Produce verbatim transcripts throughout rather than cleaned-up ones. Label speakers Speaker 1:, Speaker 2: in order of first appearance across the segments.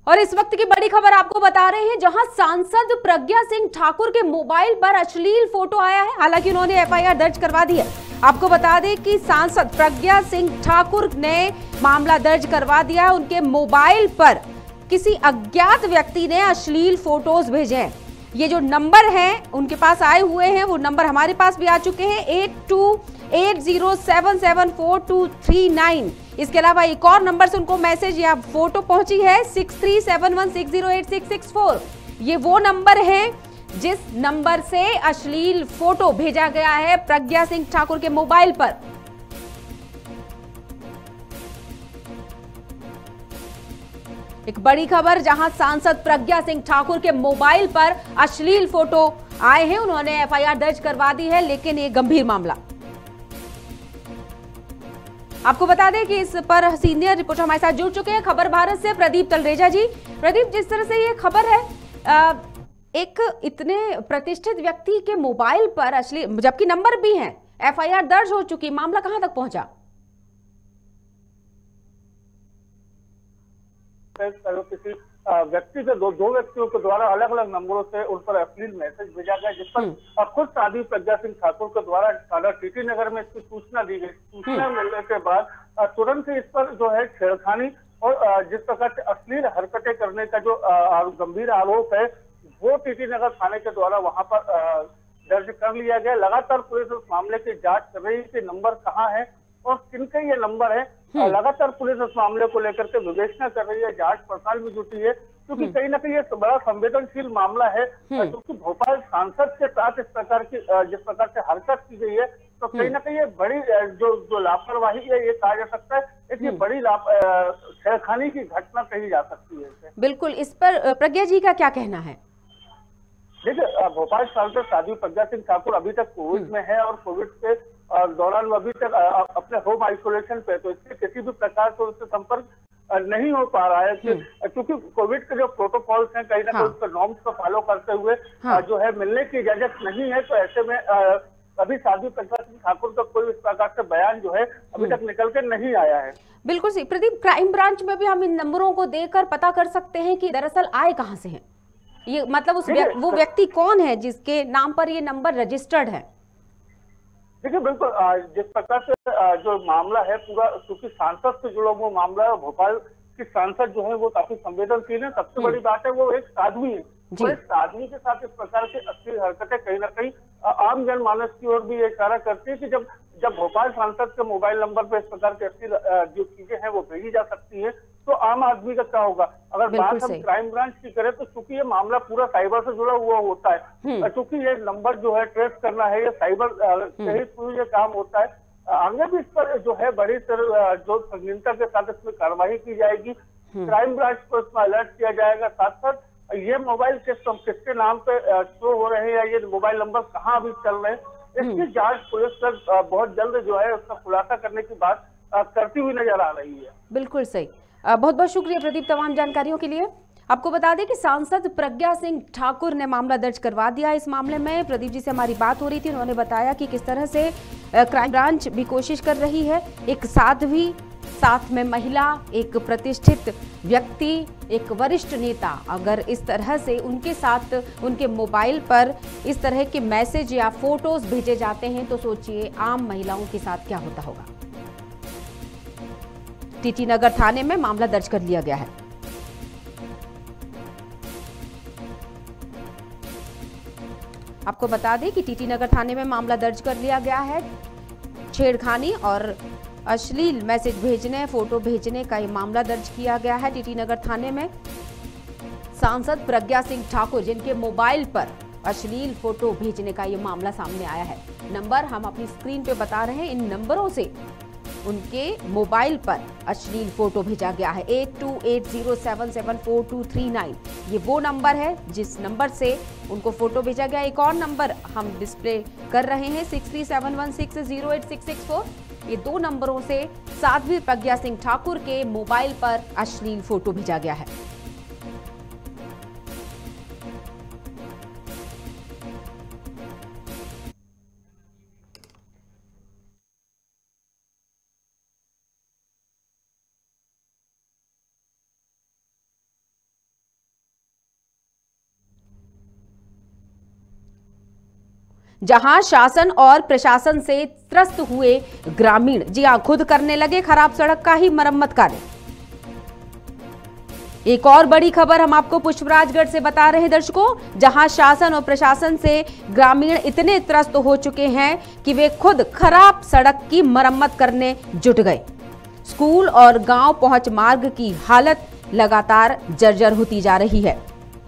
Speaker 1: और इस वक्त की बड़ी खबर आपको बता रहे हैं, जहां सांसद प्रज्ञा सिंह ठाकुर के मोबाइल पर अश्लील फोटो आया है। हालांकि उन्होंने एफआईआर दर्ज करवा दी है। आपको बता दें कि सांसद प्रज्ञा सिंह ठाकुर ने मामला दर्ज करवा दिया है। उनके मोबाइल पर किसी अज्ञात व्यक्ति ने अश्लील फोटोज भेजे हैं। ये जो नंबर हैं उनके पास आए हुए हैं, वो नंबर हमारे पास भी आ चुके हैं, eight two eight zero seven seven four two three nine. इसके अलावा एक और नंबर से उनको मैसेज या फोटो पहुंची है six three seven one six zero eight six six four. ये वो नंबर है जिस नंबर से अश्लील फोटो भेजा गया है प्रज्ञा सिंह ठाकुर के मोबाइल पर। एक बड़ी खबर, जहां सांसद प्रज्ञा सिंह ठाकुर के मोबाइल पर अश्लील फोटो आए हैं। उन्होंने एफआईआर दर्ज करवा दी है, लेकिन ये गंभीर मामला। आपको बता दें कि इस पर सीनियर रिपोर्टर हमारे साथ जुड़ चुके हैं खबर भारत से प्रदीप तलरेजा जी। प्रदीप, जिस तरह से ये खबर है, एक इतने प्रतिष्ठित व्यक्ति के मोबाइल पर अश्लील, जबकि नंबर भी है, एफआईआर दर्ज हो चुकी, मामला कहां तक पहुंचा?
Speaker 2: किसी व्यक्ति के दो दो व्यक्तियों के द्वारा अलग अलग नंबरों से उन पर अश्लील मैसेज भेजा गया, जिस पर खुद साध्वी प्रज्ञा सिंह ठाकुर के द्वारा थाना टीटी नगर में इसकी सूचना दी गई। सूचना मिलने के बाद तुरंत ही इस पर जो है छेड़खानी और जिस प्रकार से अश्लील हरकतें करने का जो गंभीर आरोप है वो टीटी नगर थाने के द्वारा वहां पर दर्ज कर लिया गया। लगातार पुलिस उस मामले की जांच कर रही है कि नंबर कहाँ है और किनके ये नंबर है। लगातार पुलिस इस मामले को लेकर के विवेचना कर रही है, जांच पड़ताल में जुटी है, क्योंकि कहीं ना कहीं ये बड़ा संवेदनशील मामला है। क्योंकि भोपाल सांसद के साथ इस प्रकार की जिस प्रकार से हरकत की गई है, तो कहीं ना कहीं ये बड़ी जो जो लापरवाही है ये कहा जा सकता है, इसकी बड़ी छेड़खानी की घटना कही जा सकती है।
Speaker 1: बिल्कुल, इस पर प्रज्ञा जी का क्या कहना है?
Speaker 2: देखिए, भोपाल सांसद साध्वी प्रज्ञा सिंह ठाकुर अभी तक कोविड में है और कोविड के दौरान अभी तक अपने होम आइसोलेशन पे, तो इससे किसी भी प्रकार से उससे संपर्क नहीं हो पा रहा है, क्योंकि कोविड के जो प्रोटोकॉल्स हैं कहीं ना कहीं उसके नॉर्म्स को फॉलो करते हुए हाँ। जो है मिलने की इजाजत नहीं है। तो ऐसे में अभी साध्वी प्रज्ञा सिंह ठाकुर का कोई इस प्रकार से बयान जो है अभी तक निकल के नहीं आया है।
Speaker 1: बिल्कुल सही प्रदीप, क्राइम ब्रांच में भी हम इन नंबरों को देखकर पता कर सकते हैं कि दरअसल आए कहाँ से हैं ये, मतलब उस व्यक, वो व्यक्ति कौन है जिसके नाम पर ये नंबर रजिस्टर्ड है?
Speaker 2: देखिए, बिल्कुल जिस प्रकार से जो मामला है पूरा, क्योंकि सांसद से जुड़ा हुआ मामला है, भोपाल की सांसद जो है वो काफी संवेदनशील है। सबसे बड़ी बात है वो एक साध्वी है, और इस साध्वी के साथ इस प्रकार की अश्लील हरकतें कहीं ना कहीं आम जनमानस की ओर भी इशारा करती है कि जब जब भोपाल सांसद के मोबाइल नंबर पर इस प्रकार की अश्लील जो चीजें हैं वो भेजी जा सकती है, तो आम आदमी का क्या होगा। अगर बात हम क्राइम ब्रांच की करें तो चूंकि ये मामला पूरा साइबर से जुड़ा हुआ होता है, चूंकि ये नंबर जो है ट्रेस करना है, ये साइबर से ही पूरा ये काम होता है। आगे भी इस पर जो है बड़ी तरह जो संगीनता के साथ इसमें कार्रवाई की जाएगी। क्राइम ब्रांच को इसमें अलर्ट किया जाएगा। साथ साथ ये मोबाइल किस किसके नाम पे शो हो रहे हैं या ये मोबाइल नंबर कहाँ अभी चल रहे हैं, इसकी जांच पुलिस कर बहुत जल्द जो है उसका खुलासा करने की बात करती हुई नजर आ रही है।
Speaker 1: बिल्कुल सही, बहुत बहुत शुक्रिया प्रदीप तमाम जानकारियों के लिए। आपको बता दें कि सांसद प्रज्ञा सिंह ठाकुर ने मामला दर्ज करवा दिया। इस मामले में प्रदीप जी से हमारी बात हो रही थी, उन्होंने बताया कि किस तरह से क्राइम ब्रांच भी कोशिश कर रही है। एक साध्वी, साथ में महिला, एक प्रतिष्ठित व्यक्ति, एक वरिष्ठ नेता, अगर इस तरह से उनके साथ उनके मोबाइल पर इस तरह के मैसेज या फोटोज भेजे जाते हैं, तो सोचिए आम महिलाओं के साथ क्या होता होगा। टीटी नगर थाने में मामला दर्ज कर लिया गया है। आपको बता दें कि टीटी नगर थाने में मामला दर्ज कर लिया गया है। छेड़खानी और अश्लील मैसेज भेजने, फोटो भेजने का ये मामला दर्ज किया गया है टीटी नगर थाने में। सांसद प्रज्ञा सिंह ठाकुर जिनके मोबाइल पर अश्लील फोटो भेजने का ये मामला सामने आया है। नंबर हम अपनी स्क्रीन पे बता रहे हैं, इन नंबरों से उनके मोबाइल पर अश्लील फोटो भेजा गया है। Eight two eight zero seven seven four two three nine ये वो नंबर है जिस नंबर से उनको फोटो भेजा गया। एक और नंबर हम डिस्प्ले कर रहे हैं, six three seven one six zero eight six six four. ये दो नंबरों से साध्वी प्रज्ञा सिंह ठाकुर के मोबाइल पर अश्लील फोटो भेजा गया है। जहां शासन और प्रशासन से त्रस्त हुए ग्रामीण जी हां खुद करने लगे खराब सड़क का ही मरम्मत कार्य। एक और बड़ी खबर हम आपको पुष्पराजगढ़ से बता रहे हैं दर्शकों, जहां शासन और प्रशासन से ग्रामीण इतने त्रस्त हो चुके हैं कि वे खुद खराब सड़क की मरम्मत करने जुट गए। स्कूल और गांव पहुंच मार्ग की हालत लगातार जर्जर होती जा रही है।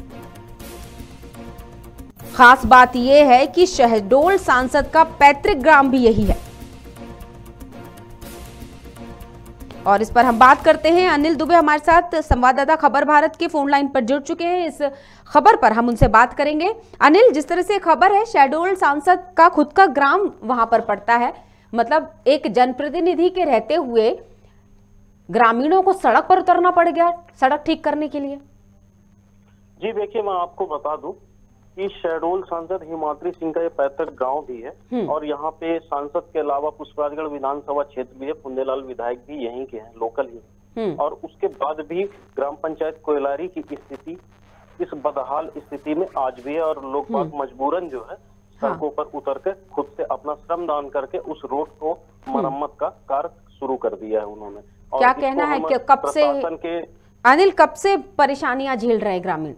Speaker 1: खास बात यह है कि शहडोल सांसद का पैतृक ग्राम भी यही है। और इस पर हम बात करते हैं, अनिल दुबे हमारे साथ संवाददाता खबर भारत के फोन लाइन पर जुड़ चुके हैं। इस खबर पर हम उनसे बात करेंगे। अनिल, जिस तरह से खबर है शहडोल सांसद का खुद का ग्राम वहां पर पड़ता है, मतलब एक जनप्रतिनिधि के रहते हुए ग्रामीणों को सड़क पर उतरना पड़ गया सड़क ठीक करने के लिए।
Speaker 3: जी देखिए, मैं आपको बता दूं कि शहडोल सांसद हिमाद्री सिंह का ये पैतृक गांव भी है और यहाँ पे सांसद के अलावा पुष्पराजगढ़ विधानसभा क्षेत्र भी है, पुंदेलाल विधायक भी यहीं के हैं, लोकल ही। और उसके बाद भी ग्राम पंचायत कोयलारी की स्थिति इस बदहाल स्थिति में आज भी है और लोग बाग मजबूरन जो है सड़कों पर उतर के खुद से अपना श्रम दान करके उस रोड को मरम्मत का कार्य शुरू कर दिया है उन्होंने। और
Speaker 1: क्या कहना है कि कब से
Speaker 3: के
Speaker 1: अनिल कब से परेशानियां झेल रहे हैं ग्रामीण?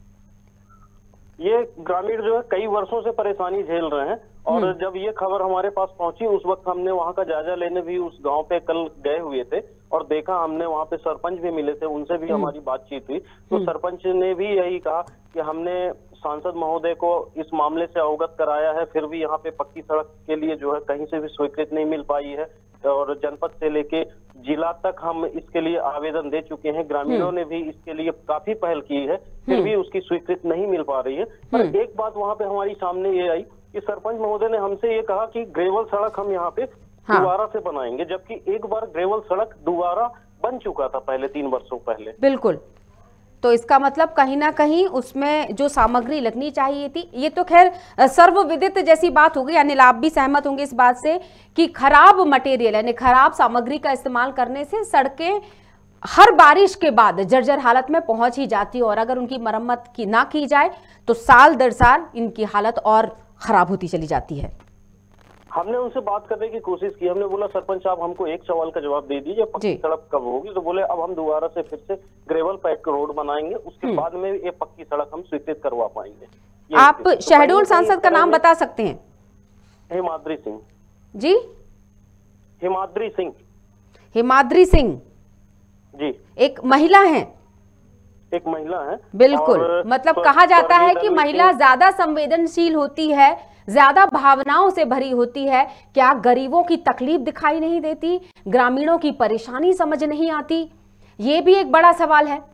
Speaker 3: ये ग्रामीण जो है कई वर्षों से परेशानी झेल रहे हैं और जब ये खबर हमारे पास पहुंची उस वक्त हमने वहां का जायजा लेने भी उस गांव पे कल गए हुए थे और देखा, हमने वहां पे सरपंच भी मिले थे, उनसे भी हमारी बातचीत हुई। तो सरपंच ने भी यही कहा कि हमने सांसद महोदय को इस मामले से अवगत कराया है, फिर भी यहाँ पे पक्की सड़क के लिए जो है कहीं से भी स्वीकृति नहीं मिल पाई है और जनपद से लेके जिला तक हम इसके लिए आवेदन दे चुके हैं। ग्रामीणों ने भी इसके लिए काफी पहल की है, फिर भी उसकी स्वीकृति नहीं मिल पा रही है। पर एक बात वहां पे हमारी सामने ये आई कि सरपंच महोदय ने हमसे ये कहा कि ग्रेवल सड़क हम यहाँ पे हाँ। दोबारा से बनाएंगे, जबकि एक बार ग्रेवल सड़क दोबारा बन चुका था पहले तीन वर्षों पहले।
Speaker 1: बिल्कुल, तो इसका मतलब कहीं ना कहीं उसमें जो सामग्री लगनी चाहिए थी, ये तो खैर सर्वविदित जैसी बात हो गई। अनिल, आप भी सहमत होंगे इस बात से कि खराब मटेरियल यानी खराब सामग्री का इस्तेमाल करने से सड़कें हर बारिश के बाद जर्जर हालत में पहुंच ही जाती है और अगर उनकी मरम्मत की ना की जाए तो साल दर साल इनकी हालत और खराब होती चली जाती है।
Speaker 3: हमने उनसे बात करने की कोशिश की, हमने बोला सरपंच साहब हमको एक सवाल का जवाब दे दीजिए, पक्की सड़क कब होगी? तो बोले अब हम दोबारा से फिर से ग्रेवल पैक रोड बनाएंगे, उसके बाद में ये पक्की सड़क हम स्वीकृत करवा पाएंगे।
Speaker 1: आप शहडोल सांसद का नाम बता सकते हैं?
Speaker 3: हिमाद्री सिंह
Speaker 1: जी,
Speaker 3: हिमाद्री सिंह
Speaker 1: हिमाद्री सिंह
Speaker 3: जी,
Speaker 1: एक महिला है?
Speaker 3: एक महिला है,
Speaker 1: बिल्कुल। मतलब कहा जाता है कि महिला ज्यादा संवेदनशील होती है, ज्यादा भावनाओं से भरी होती है। क्या गरीबों की तकलीफ दिखाई नहीं देती, ग्रामीणों की परेशानी समझ नहीं आती? ये भी एक बड़ा सवाल है।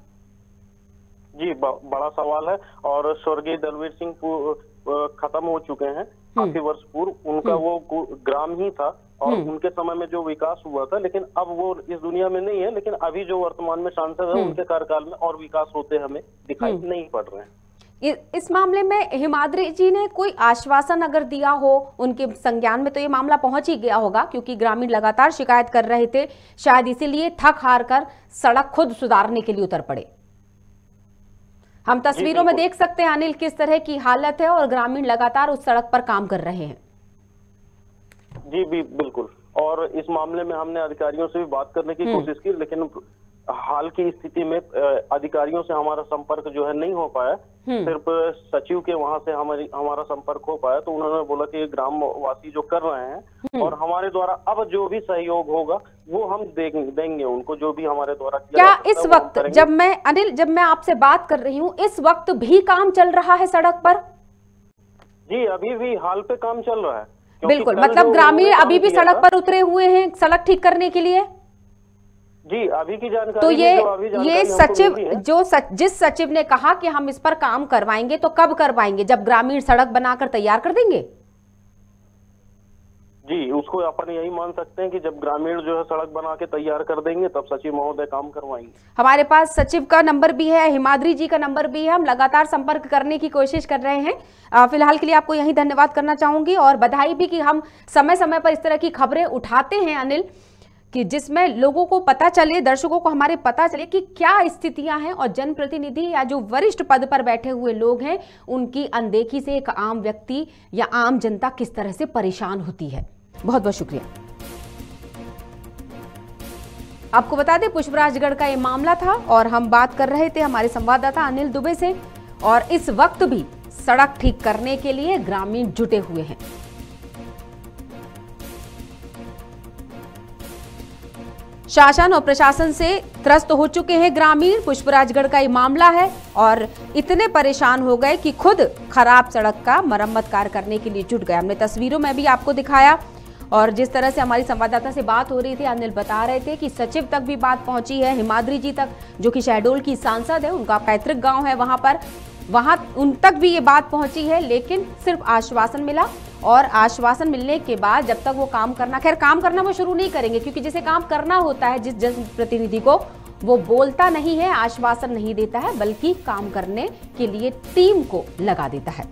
Speaker 3: जी, बड़ा सवाल है। और स्वर्गीय दलवीर सिंह खत्म हो चुके हैं काफी वर्ष पूर्व, उनका वो ग्राम ही था और उनके समय में जो विकास हुआ था, लेकिन अब वो इस दुनिया में नहीं है। लेकिन अभी जो वर्तमान में सांसद है उनके कार्यकाल में और विकास होते हमें दिखाई नहीं पड़ रहे हैं।
Speaker 1: इस मामले में हिमाद्री जी ने कोई आश्वासन अगर दिया हो उनके संज्ञान में तो ये मामला पहुंच ही गया होगा, क्योंकि ग्रामीण लगातार शिकायत कर रहे थे, शायद इसीलिए थक हार कर सड़क खुद सुधारने के लिए उतर पड़े। हम तस्वीरों में देख सकते हैं अनिल किस तरह की हालत है और ग्रामीण लगातार उस सड़क पर काम कर रहे हैं।
Speaker 3: जी भी बिल्कुल। और इस मामले में हमने अधिकारियों से भी बात करने की कोशिश की, लेकिन हाल की स्थिति में अधिकारियों से हमारा संपर्क जो है नहीं हो पाया। सिर्फ सचिव के वहां से हमारी हमारा संपर्क हो पाया, तो उन्होंने बोला कि ग्राम वासी जो कर रहे हैं और हमारे द्वारा अब जो भी सहयोग होगा वो हम देंगे उनको, जो भी हमारे द्वारा किया।
Speaker 1: क्या इस वक्त जब मैं अनिल जब मैं आपसे बात कर रही हूँ इस वक्त भी काम चल रहा है सड़क पर?
Speaker 3: जी, अभी भी हाल पे काम चल रहा है।
Speaker 1: बिल्कुल, मतलब ग्रामीण अभी भी सड़क पर उतरे हुए हैं सड़क ठीक करने के लिए।
Speaker 3: जी, अभी की जानकारी
Speaker 1: तो ये
Speaker 3: जो अभी
Speaker 1: ये सचिव जो सच, जिस सचिव ने कहा कि हम इस पर काम करवाएंगे, तो कब करवाएंगे? जब ग्रामीण सड़क बनाकर तैयार कर देंगे?
Speaker 3: जी, उसको अपन यही मान सकते हैं कि जब ग्रामीण जो है सड़क बना के तैयार कर देंगे तब सचिव महोदय काम करवाएंगे।
Speaker 1: हमारे पास सचिव का नंबर भी है, हिमाद्री जी का नंबर भी है, हम लगातार संपर्क करने की कोशिश कर रहे हैं। फिलहाल के लिए आपको यही धन्यवाद करना चाहूंगी और बधाई भी कि हम समय समय पर इस तरह की खबरें उठाते हैं अनिल, कि जिसमें लोगों को पता चले, दर्शकों को हमारे पता चले कि क्या स्थितियां हैं और जनप्रतिनिधि या जो वरिष्ठ पद पर बैठे हुए लोग हैं उनकी अनदेखी से एक आम व्यक्ति या आम जनता किस तरह से परेशान होती है। बहुत बहुत शुक्रिया। आपको बता दें पुष्पराजगढ़ का ये मामला था और हम बात कर रहे थे हमारे संवाददाता अनिल दुबे से, और इस वक्त भी सड़क ठीक करने के लिए ग्रामीण जुटे हुए हैं। शासन और प्रशासन से त्रस्त हो चुके हैं ग्रामीण। पुष्पराजगढ़ का ये मामला है और इतने परेशान हो गए कि खुद खराब सड़क का मरम्मत कार्य करने के लिए जुट गए। हमने तस्वीरों में भी आपको दिखाया और जिस तरह से हमारी संवाददाता से बात हो रही थी, अनिल बता रहे थे कि सचिव तक भी बात पहुंची है, हिमाद्री जी तक, जो कि शहडोल की सांसद है, उनका पैतृक गांव है वहां पर, वहां उन तक भी ये बात पहुंची है, लेकिन सिर्फ आश्वासन मिला। और आश्वासन मिलने के बाद जब तक वो काम करना, खैर काम करना वो शुरू नहीं करेंगे, क्योंकि जिसे काम करना होता है, जिस जनप्रतिनिधि को, वो बोलता नहीं है, आश्वासन नहीं देता है, बल्कि काम करने के लिए टीम को लगा देता है।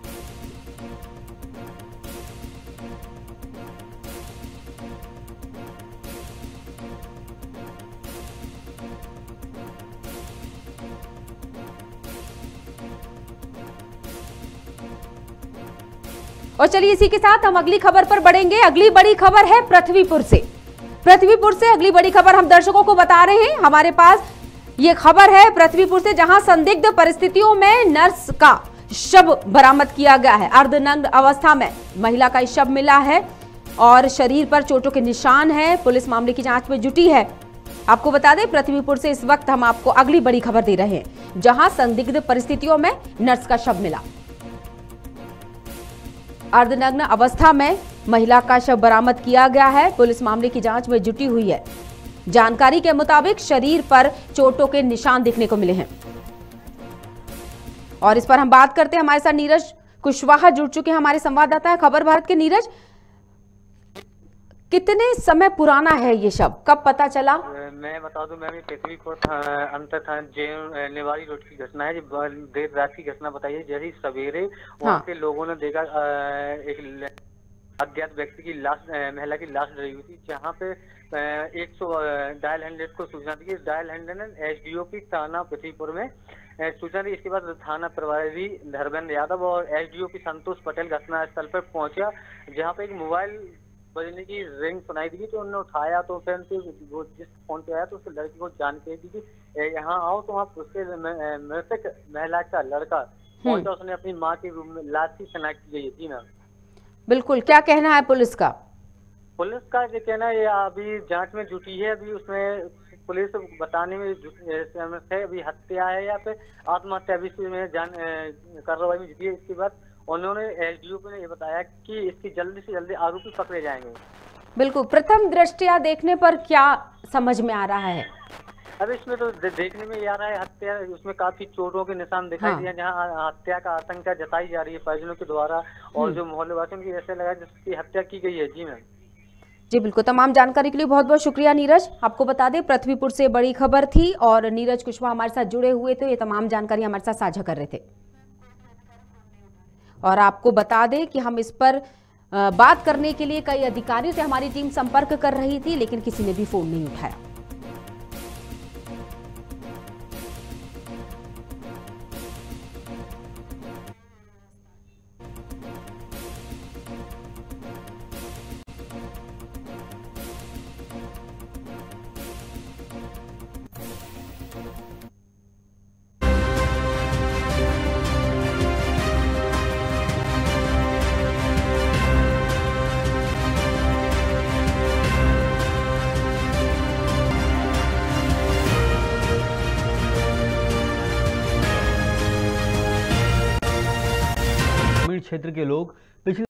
Speaker 1: और चलिए इसी के साथ हम अगली खबर पर बढ़ेंगे। अगली बड़ी खबर है पृथ्वीपुर से। पृथ्वीपुर से अगली बड़ी खबर हम दर्शकों को बता रहे हैं। हमारे पास ये खबर है पृथ्वीपुर से, जहां संदिग्ध परिस्थितियों में नर्स का शव बरामद किया गया है। अर्धनग्न अवस्था में महिला का शव मिला है और शरीर पर चोटों के निशान है। पुलिस मामले की जांच में जुटी है। आपको बता दें पृथ्वीपुर से इस वक्त हम आपको अगली बड़ी खबर दे रहे हैं, जहां संदिग्ध परिस्थितियों में नर्स का शव मिला। अर्धनग्न अवस्था में महिला का शव बरामद किया गया है। पुलिस मामले की जांच में जुटी हुई है। जानकारी के मुताबिक शरीर पर चोटों के निशान दिखने को मिले हैं और इस पर हम बात करते हैं। हमारे साथ नीरज कुशवाहा जुड़ चुके हैं, हमारे संवाददाता है खबर भारत के। नीरज, कितने समय पुराना है ये शव, कब पता चला?
Speaker 4: मैं बता दूं, मैं भी पृथ्वीपुर अंतर थाना जेल नेवारी रोड की घटना है। देर रात की घटना बताई है। जैसे सवेरे वहाँ
Speaker 1: हाँ।
Speaker 4: के लोगों ने देखा एक अज्ञात व्यक्ति की लाश, महिला की लाश डली हुई थी, जहाँ पे एक सौ डायल हंड्रेड को सूचना दी। डायल हंड्रेड एसडीओ की थाना पृथ्वीपुर में सूचना दी। इसके बाद थाना प्रभारी धर्मेंद्र यादव और एसडीओ की संतोष पटेल घटनास्थल पर पहुंचा, जहाँ पे एक मोबाइल बजने की रिंग सुनाई दी। तो उन्होंने उठाया, तो फिर वो जिस फोन पे आया तो उसके लड़की को जानकारी दी कि यहाँ आओ। तो वहाँ उसके मृतक महिला का लड़का पहुंचा, उसने अपनी माँ की लाश की शिनाख्त की गई। जी मैम, बिल्कुल।
Speaker 1: क्या कहना है पुलिस का?
Speaker 4: पुलिस का ये कहना है, अभी जांच में जुटी है। अभी उसमें पुलिस बताने में है अभी हत्या है या फिर आत्महत्या, अभी इसमें जान कार्रवाई में जुटी है। इसके बाद उन्होंने एसडीओ को ने ये बताया कि इसकी जल्दी से जल्दी आरोपी पकड़े जाएंगे।
Speaker 1: बिल्कुल। प्रथम दृष्टया देखने पर क्या समझ में आ रहा है?
Speaker 4: अब इसमें तो देखने में ये आ रहा है हत्या, उसमें काफी चोटों के निशान दिखाई दिए, जहाँ हत्या का आशंका जताई जा रही है परिजनों के द्वारा और जो मोहल्ले वासियों की ऐसे लगा जिसकी हत्या की गई है। जी मैम।
Speaker 1: जी बिल्कुल। तमाम जानकारी के लिए बहुत बहुत शुक्रिया नीरज। आपको बता दें पृथ्वीपुर से बड़ी खबर थी और नीरज कुशवाहा हमारे साथ जुड़े हुए थे, ये तमाम जानकारी हमारे साथ साझा कर रहे थे। और आपको बता दें कि हम इस पर बात करने के लिए कई अधिकारियों से हमारी टीम संपर्क कर रही थी, लेकिन किसी ने भी फोन नहीं उठाया।
Speaker 5: क्षेत्र के लोग पिछले